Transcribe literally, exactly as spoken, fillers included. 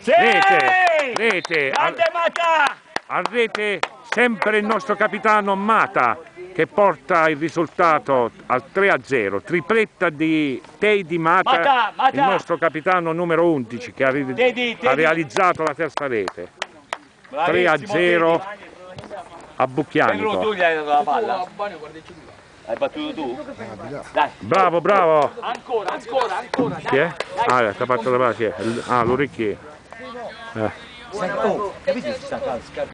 Sì! Rete, rete, Grande Mata! a rete sempre il nostro capitano Mata che porta il risultato al tre a zero, tripletta di Teddy Mata, Mata, Mata. il nostro capitano numero undici che ha, ri Teddy, Teddy. ha realizzato la terza rete. Bravissimo, tre a zero Teddy. a Pedro, Bucchianico. tu gli hai dato la palla. Hai battuto tu? Dai. Bravo, bravo! Ancora, ancora, ancora. Chi è? Ah, ti ha fatto la palla, chi è? Ah, l'orecchio. Eh. Oh, capito?